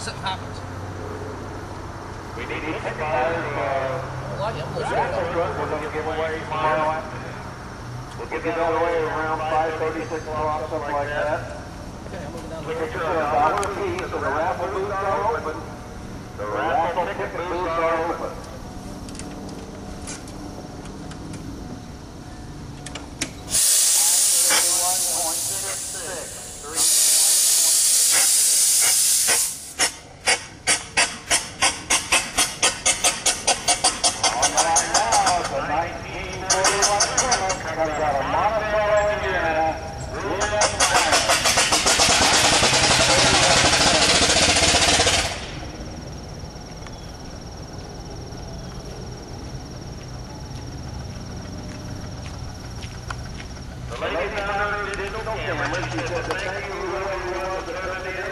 something happens. We need to pick our raffle truck we're going to give away tomorrow afternoon. We'll give that away around 5:30, 6 o'clock, something like that. Okay, I'm moving down It's $1 apiece, so the raffle booths are open. The raffle ticket booths are open. The lady found her digital camera. She said the thing really was